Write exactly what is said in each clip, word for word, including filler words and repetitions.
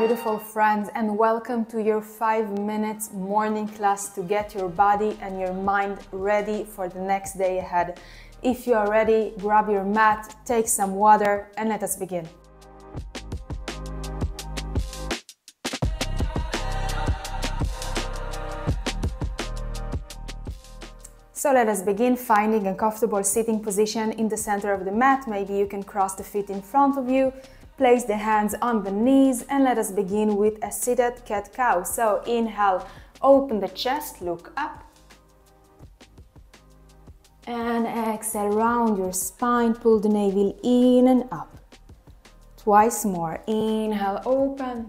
beautiful friends, and welcome to your five minutes morning class to get your body and your mind ready for the next day ahead. If you are ready, grab your mat, take some water, and let us begin. So let us begin finding a comfortable sitting position in the center of the mat. Maybe you can cross the feet in front of you, place the hands on the knees, and let us begin with a seated cat-cow. So inhale, open the chest, look up. And exhale, round your spine, pull the navel in and up. Twice more. Inhale, open.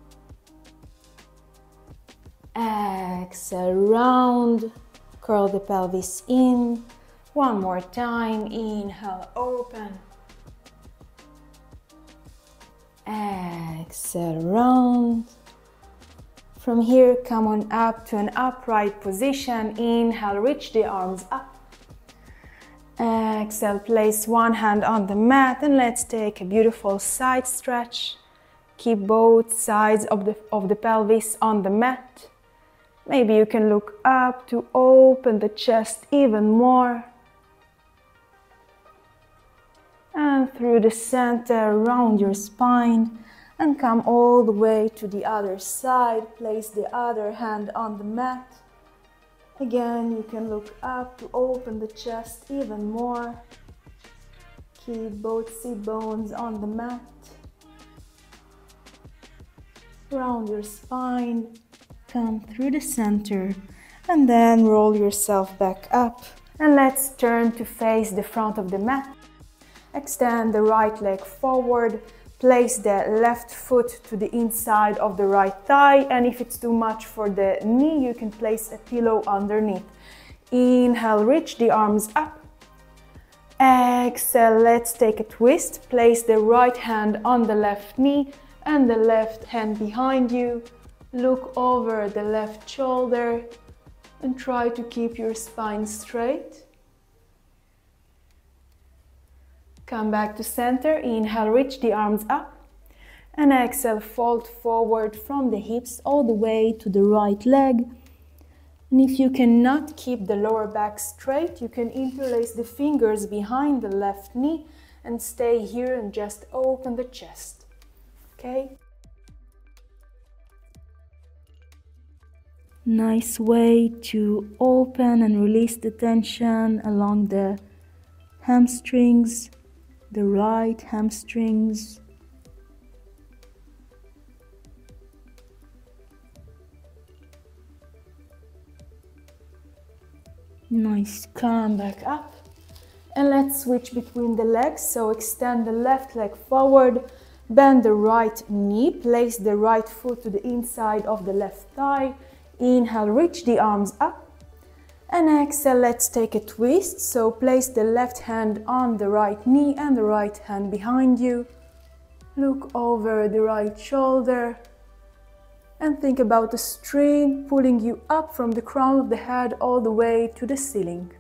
Exhale, round. Curl the pelvis in. One more time. Inhale, open. Exhale, round. From here, come on up to an upright position. Inhale, reach the arms up. Exhale, place one hand on the mat and let's take a beautiful side stretch. Keep both sides of the, of the pelvis on the mat. Maybe you can look up to open the chest even more. And through the center, round your spine and come all the way to the other side. Place the other hand on the mat. Again, you can look up to open the chest even more. Keep both sit bones on the mat. Round your spine. Come through the center and then roll yourself back up. And let's turn to face the front of the mat. Extend the right leg forward. Place the left foot to the inside of the right thigh. And if it's too much for the knee, you can place a pillow underneath. Inhale, reach the arms up. Exhale, let's take a twist. Place the right hand on the left knee and the left hand behind you. Look over the left shoulder and try to keep your spine straight. Come back to center. Inhale, reach the arms up. And exhale, fold forward from the hips all the way to the right leg. And if you cannot keep the lower back straight, you can interlace the fingers behind the left knee and stay here and just open the chest. Okay? Nice way to open and release the tension along the hamstrings, the right hamstrings. Nice, come back up. And let's switch between the legs. So extend the left leg forward, bend the right knee, place the right foot to the inside of the left thigh. Inhale, reach the arms up. And exhale, let's take a twist. So place the left hand on the right knee and the right hand behind you. Look over the right shoulder. And think about the string pulling you up from the crown of the head all the way to the ceiling.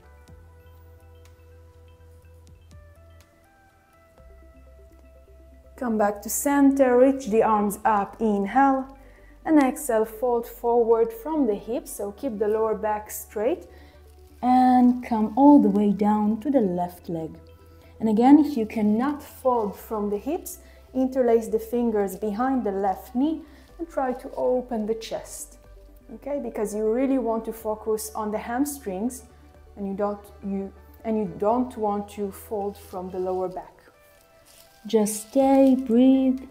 Come back to center, reach the arms up. Inhale. And exhale, fold forward from the hips, so keep the lower back straight and come all the way down to the left leg. And again, if you cannot fold from the hips, interlace the fingers behind the left knee and try to open the chest. Okay, because you really want to focus on the hamstrings and you don't you and you don't want to fold from the lower back. Just stay, breathe.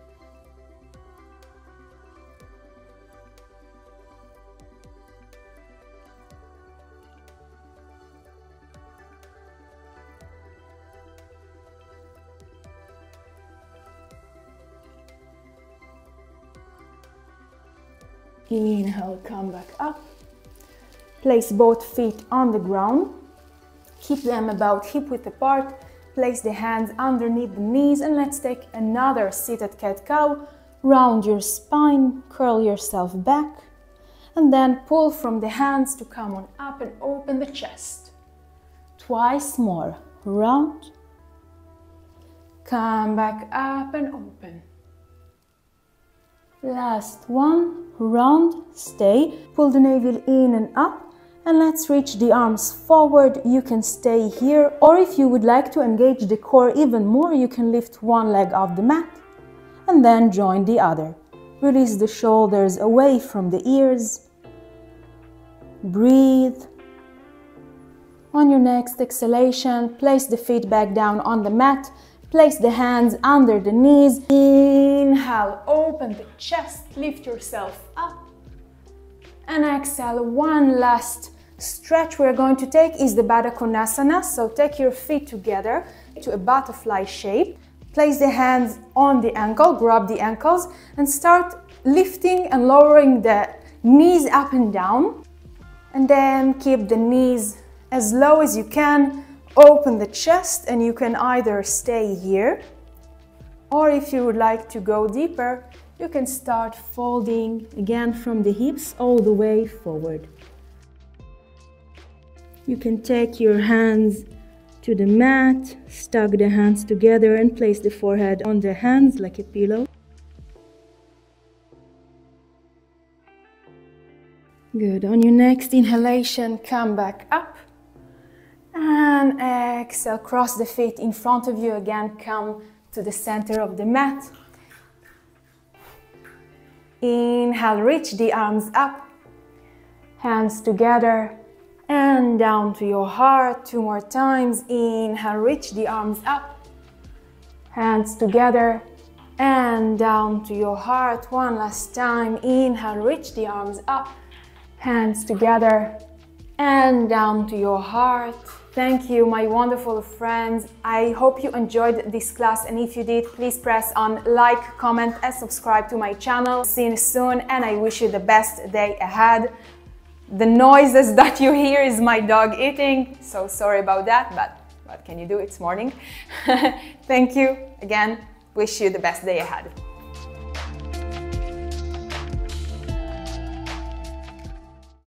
Inhale, come back up. Place both feet on the ground. Keep them about hip width apart. Place the hands underneath the knees and let's take another seated cat-cow. Round your spine, curl yourself back. And then pull from the hands to come on up and open the chest. Twice more. Round. Come back up and open. Last one, round, stay. Pull the navel in and up. And let's reach the arms forward. You can stay here, or if you would like to engage the core even more, you can lift one leg off the mat and then join the other. Release the shoulders away from the ears. Breathe. On your next exhalation, place the feet back down on the mat. Place the hands under the knees. Inhale, open the chest, lift yourself up. And exhale, one last stretch we're going to take is the Baddha Konasana. So take your feet together to a butterfly shape. Place the hands on the ankle, grab the ankles, and start lifting and lowering the knees up and down. And then keep the knees as low as you can. Open the chest, and you can either stay here, or if you would like to go deeper, you can start folding again from the hips all the way forward. You can take your hands to the mat, stuck the hands together and place the forehead on the hands like a pillow. Good. On your next inhalation, come back up. And exhale, cross the feet in front of you again, come to the center of the mat. Inhale, reach the arms up, hands together and down to your heart. Two more times. Inhale, reach the arms up, hands together and down to your heart. One last time. Inhale, reach the arms up, hands together and down to your heart. Thank you, my wonderful friends. I hope you enjoyed this class, and if you did, please press on like, comment and subscribe to my channel. See you soon, and I wish you the best day ahead. The noises that you hear is my dog eating, so sorry about that, but what can you do? It's morning. Thank you again. Wish you the best day ahead.